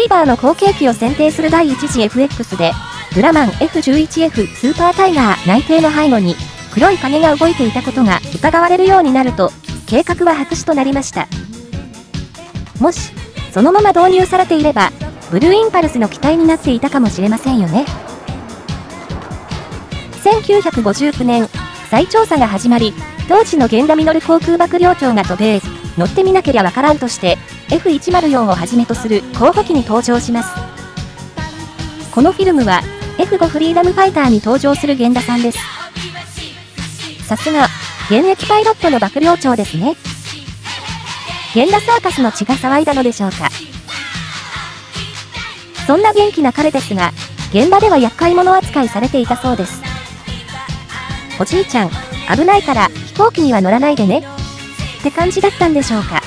ーバーの後継機を選定する第1次 FX で、グラマン F11F スーパータイガー内定の背後に黒い影が動いていたことが疑われるようになると、計画は白紙となりました。もし、そのまま導入されていれば、ブルーインパルスの機体になっていたかもしれませんよね。1959年、再調査が始まり、当時の源田実航空幕僚長が渡米、乗ってみなけりゃわからんとして、F104 をはじめとする候補機に登場します。このフィルムは、F5 フリーダムファイターに登場する源田さんです。さすが、現役パイロットの幕僚長ですね。源田サーカスの血が騒いだのでしょうか。そんな元気な彼ですが、現場では厄介者扱いされていたそうです。おじいちゃん、危ないから飛行機には乗らないでね。って感じだったんでしょうか。